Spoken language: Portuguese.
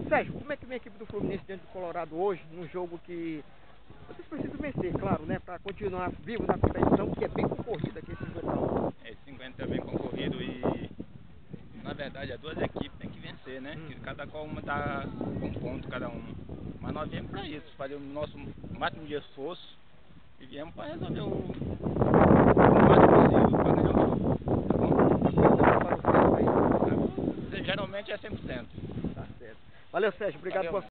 Sérgio, como é que vem a equipe do Fluminense diante do Colorado hoje, num jogo que vocês precisam vencer, claro, né? Para continuar vivo na competição, que é bem concorrida aqui esse 50. Esse 50 é bem concorrido e, na verdade, as duas equipes têm que vencer, né? Que cada qual uma tá com um ponto cada uma. Mas nós viemos para isso, fazer o nosso máximo de esforço e viemos para resolver o máximo possível para ganhar o jogo. Tá bom? Geralmente é 100%. Tá certo. Valeu, Sérgio. Obrigado. Valeu.